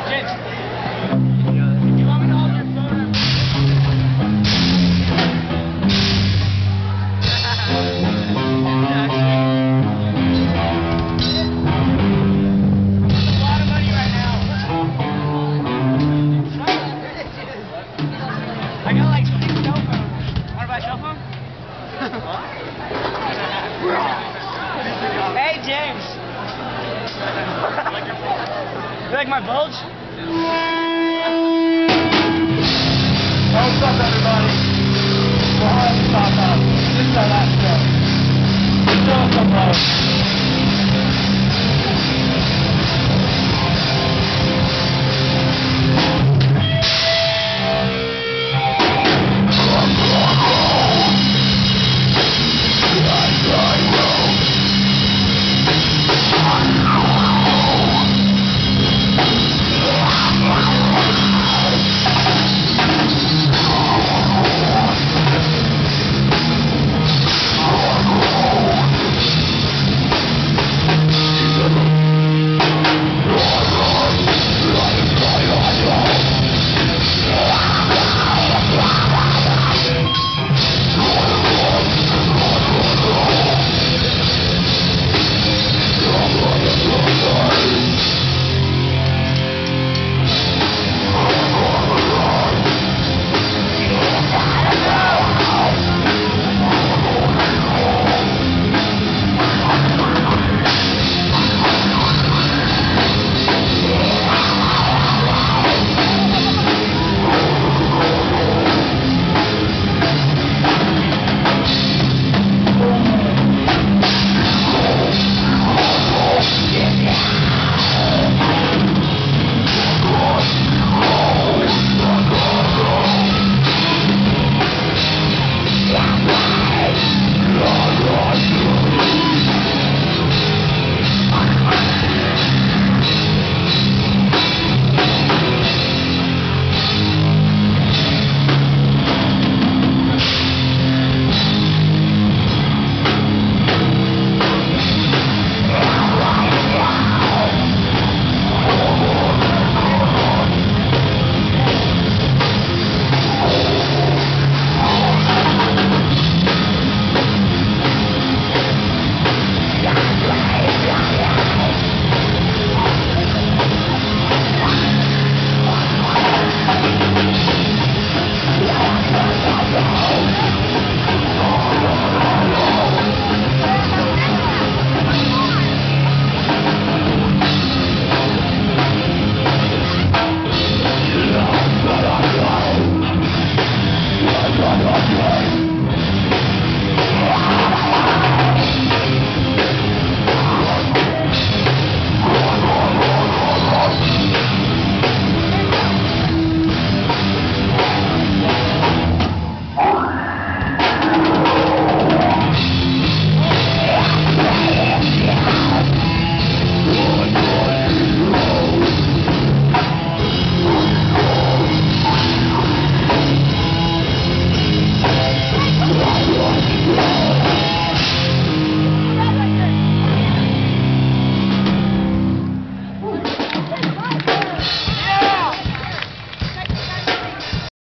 James. You want me to hold your phone? I got like 6 cell phones. Want to buy a cell phone? Hey, James. You like my bulge? What's up, everybody? We're on the top. This is our last show. Show us some love.